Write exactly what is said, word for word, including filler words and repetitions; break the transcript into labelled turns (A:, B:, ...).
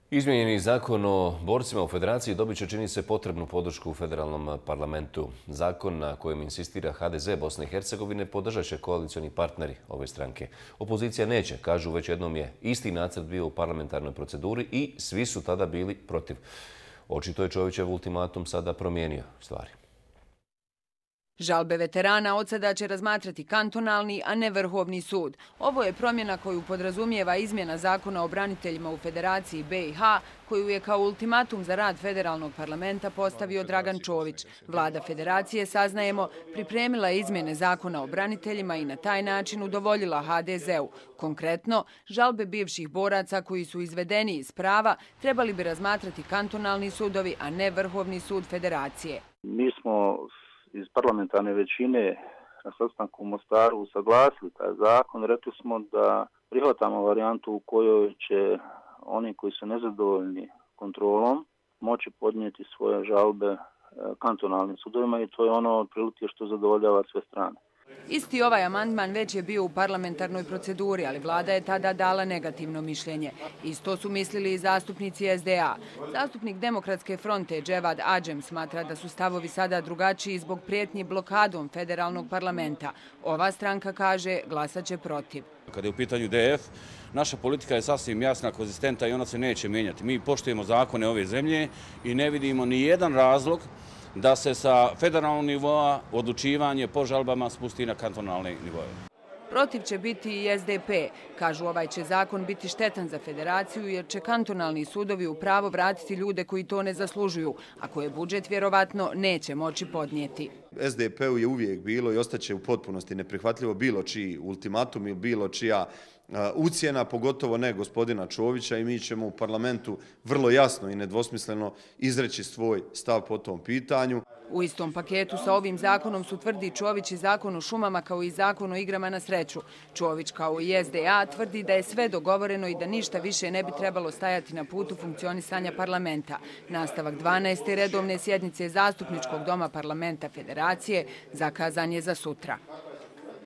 A: Izmijenjeni zakon o borcima u Federaciji dobit će, čini se, potrebnu podršku u federalnom parlamentu. Zakon na kojem insistira ha de ze Bosne i Hercegovine podržat će koalicioni partneri ove stranke. Opozicija neće, kažu, već jednom je isti nacrt bio u parlamentarnoj proceduri i svi su tada bili protiv. Očito je Čovićev ultimatum sada promijenio stvari.
B: Žalbe veterana od sada će razmatrati kantonalni, a ne Vrhovni sud. Ovo je promjena koju podrazumijeva izmjena zakona o braniteljima u Federaciji be i ha, koju je kao ultimatum za rad federalnog parlamenta postavio Dragan Čović. Vlada Federacije, saznajemo, pripremila je izmjene zakona o braniteljima i na taj način udovoljila ha de zeu. Konkretno, žalbe bivših boraca koji su izvedeni iz prava trebali bi razmatrati kantonalni sudovi, a ne Vrhovni sud Federacije.
C: Mi smo iz parlamentarne većine na sastanku u Mostaru usaglasili taj zakon. Rekli smo da prihvatamo varijantu u kojoj će oni koji su nezadovoljni kontrolom moći podnijeti svoje žalbe kantonalnim sudovima i to je ono otprilike što zadovoljava sve strane.
B: Isti ovaj amandman već je bio u parlamentarnoj proceduri, ali vlada je tada dala negativno mišljenje. Isto su mislili i zastupnici es de a. Zastupnik Demokratske fronte Dževad Adžem smatra da su stavovi sada drugačiji zbog prijetnji blokadom federalnog parlamenta. Ova stranka, kaže, glasat će protiv.
D: Kada je u pitanju de ef, naša politika je sasvim jasna, konzistentna i ona se neće mijenjati. Mi poštujemo zakone ove zemlje i ne vidimo ni jedan razlog da se sa federalnog nivoa odlučivanje po žalbama spusti na kantonalne nivoje.
B: Protiv će biti i es de pe. Kažu, ovaj će zakon biti štetan za Federaciju jer će kantonalni sudovi u pravo vratiti ljude koji to ne zaslužuju, a koje budžet vjerovatno neće moći podnijeti.
E: es de pe-u je uvijek bilo i ostaće u potpunosti neprihvatljivo bilo čiji ultimatum ili bilo čija ucjena, pogotovo ne gospodina Čovića, i mi ćemo u parlamentu vrlo jasno i nedvosmisleno izreći svoj stav po tom pitanju.
B: U istom paketu sa ovim zakonom su, tvrdi Čović, i zakon o šumama kao i zakon o igrama na sreću. Čović, kao i es de a, tvrdi da je sve dogovoreno i da ništa više ne bi trebalo stajati na putu funkcionisanja parlamenta. Nastavak dvanaeste redovne sjednice Zastupničkog doma parlamenta Federacije zakazan je za sutra.